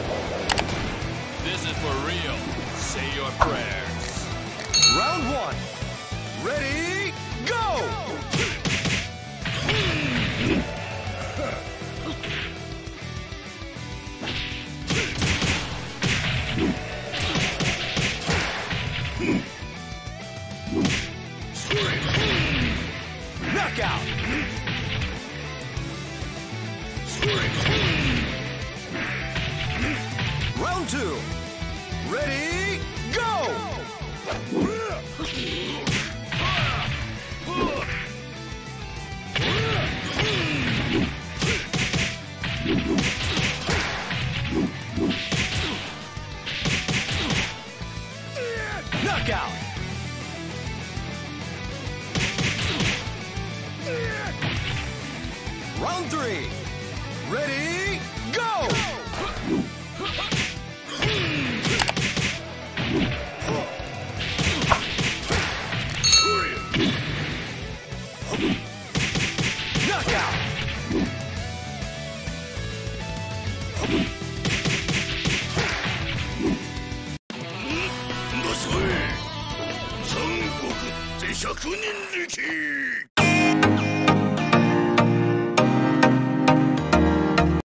This is for real. Say your prayers. Round one. Ready, go! Knockout! Round two. Ready, go! Knockout! Round three. Ready, go! Knockout! 三国って100人力